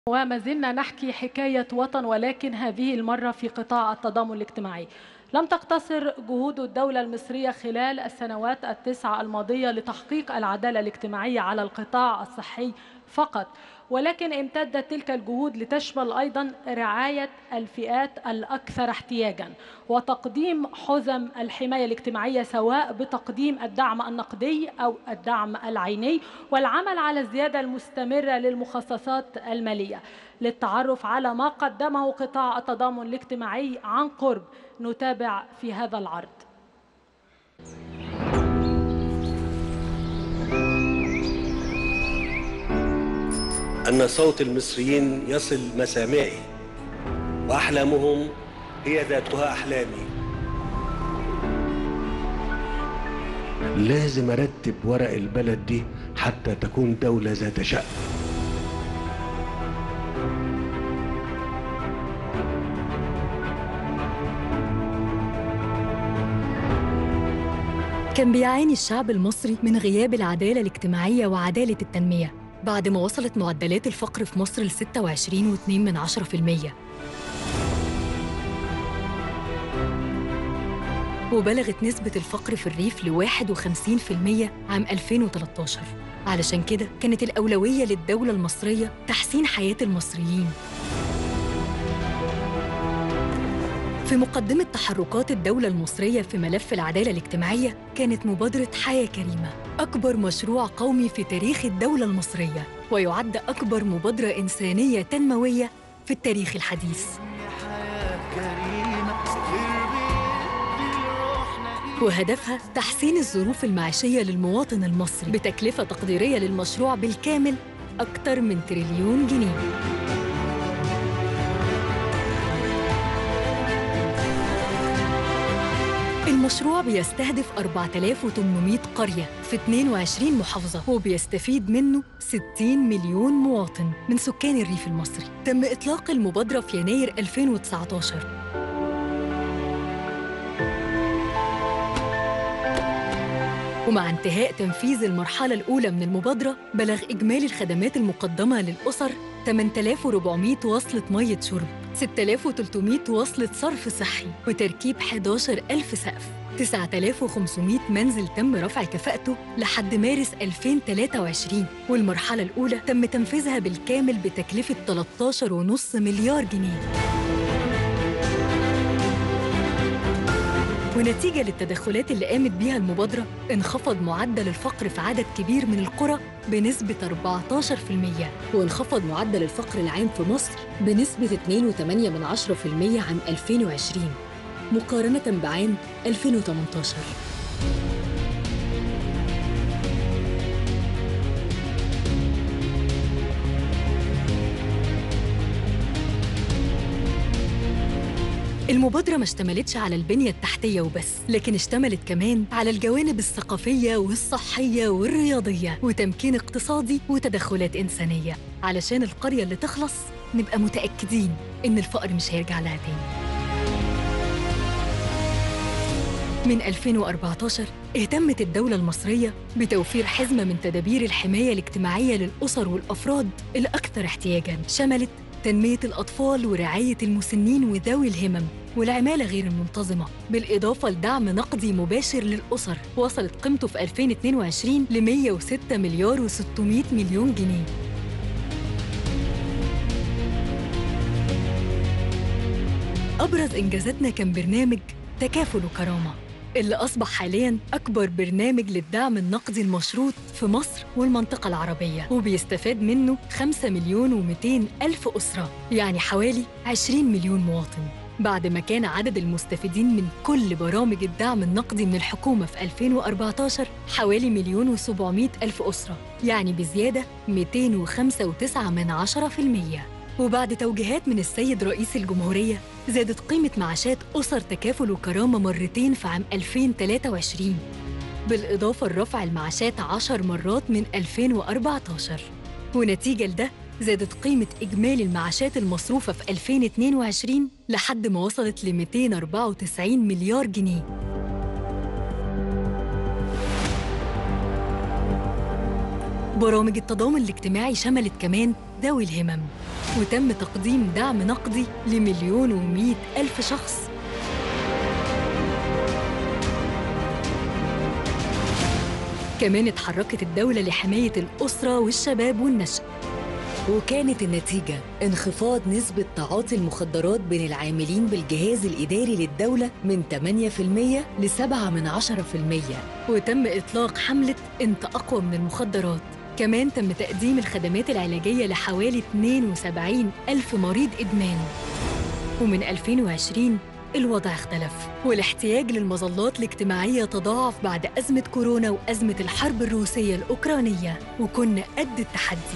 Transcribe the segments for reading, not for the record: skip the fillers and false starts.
وما زلنا نحكي حكاية وطن، ولكن هذه المرة في قطاع التضامن الاجتماعي. لم تقتصر جهود الدولة المصرية خلال السنوات التسعة الماضية لتحقيق العدالة الاجتماعية على القطاع الصحي فقط، ولكن امتدت تلك الجهود لتشمل أيضا رعاية الفئات الأكثر احتياجا وتقديم حزم الحماية الاجتماعية، سواء بتقديم الدعم النقدي أو الدعم العيني، والعمل على الزيادة المستمرة للمخصصات المالية. للتعرف على ما قدمه قطاع التضامن الاجتماعي عن قرب نتابع في هذا العرض. أن صوت المصريين يصل مسامعي، وأحلامهم هي ذاتها أحلامي. لازم أرتب ورق البلد دي حتى تكون دولة ذات شأن. كان بيعاني الشعب المصري من غياب العدالة الاجتماعية وعدالة التنمية بعد ما وصلت معدلات الفقر في مصر ل 26.2%، وبلغت نسبة الفقر في الريف ل 51% عام 2013. علشان كده كانت الأولوية للدولة المصرية تحسين حياة المصريين. في مقدمة تحركات الدولة المصرية في ملف العدالة الاجتماعية كانت مبادرة حياة كريمة، أكبر مشروع قومي في تاريخ الدولة المصرية، ويعد أكبر مبادرة إنسانية تنموية في التاريخ الحديث. وهدفها تحسين الظروف المعيشية للمواطن المصري بتكلفة تقديرية للمشروع بالكامل أكثر من تريليون جنيه. المشروع بيستهدف 4800 قرية في 22 محافظة، وبيستفيد منه 60 مليون مواطن من سكان الريف المصري. تم إطلاق المبادرة في يناير 2019، ومع انتهاء تنفيذ المرحلة الأولى من المبادرة بلغ إجمالي الخدمات المقدمة للأسر 8400 وصلة مية شرب، 6300 وصلة صرف صحي، وتركيب 11000 سقف، 9500 منزل تم رفع كفاءته لحد مارس 2023، والمرحلة الأولى تم تنفيذها بالكامل بتكلفة 13.5 مليار جنيه. ونتيجة للتدخلات اللي قامت بيها المبادرة انخفض معدل الفقر في عدد كبير من القرى بنسبة 14%، وانخفض معدل الفقر العام في مصر بنسبة 2.8% عام 2020 مقارنة بعام 2018. المبادرة ما اشتملتش على البنية التحتية وبس، لكن اشتملت كمان على الجوانب الثقافية والصحية والرياضية وتمكين اقتصادي وتدخلات إنسانية، علشان القرية اللي تخلص نبقى متأكدين إن الفقر مش هيرجع لها تاني. من 2014 اهتمت الدولة المصرية بتوفير حزمة من تدابير الحماية الاجتماعية للأسر والأفراد الأكثر احتياجاً، شملت تنمية الأطفال ورعاية المسنين وذوي الهمم والعمالة غير المنتظمة، بالإضافة لدعم نقدي مباشر للأسر وصلت قيمته في 2022 ل 106 مليار و600 مليون جنيه. أبرز إنجازاتنا كان برنامج تكافل وكرامة، اللي أصبح حالياً أكبر برنامج للدعم النقدي المشروط في مصر والمنطقة العربية، وبيستفاد منه 5,200,000 أسرة، يعني حوالي 20 مليون مواطن، بعد ما كان عدد المستفيدين من كل برامج الدعم النقدي من الحكومة في 2014 حوالي 1,700,000 أسرة، يعني بزيادة 205.9%. وبعد توجيهات من السيد رئيس الجمهورية زادت قيمة معاشات أسر تكافل وكرامة مرتين في عام 2023، بالإضافة لرفع المعاشات 10 مرات من 2014. ونتيجة لده زادت قيمة إجمالي المعاشات المصروفة في 2022 لحد ما وصلت ل 294 مليار جنيه. برامج التضامن الاجتماعي شملت كمان ذوي الهمم، وتم تقديم دعم نقدي ل1,100,000 شخص. كمان اتحركت الدولة لحماية الأسرة والشباب والنشء، وكانت النتيجة انخفاض نسبة تعاطي المخدرات بين العاملين بالجهاز الإداري للدولة من 8% ل7%. وتم إطلاق حملة أنت أقوى من المخدرات. كمان تم تقديم الخدمات العلاجية لحوالي 72,000 مريض إدمان. ومن 2020 الوضع اختلف، والاحتياج للمظلات الاجتماعية تضاعف بعد أزمة كورونا وأزمة الحرب الروسية الأوكرانية، وكنا قد التحدي.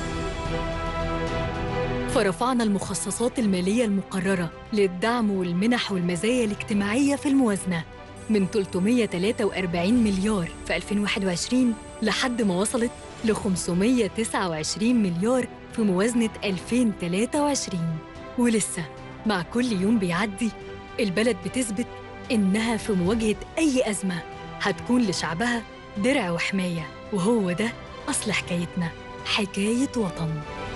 فرفعنا المخصصات المالية المقررة للدعم والمنح والمزايا الاجتماعية في الموازنة من 343 مليار في 2021 لحد ما وصلت ل 529 مليار في موازنة 2023. ولسه مع كل يوم بيعدي البلد بتثبت إنها في مواجهة أي أزمة هتكون لشعبها درع وحماية، وهو ده أصل حكايتنا، حكاية وطن.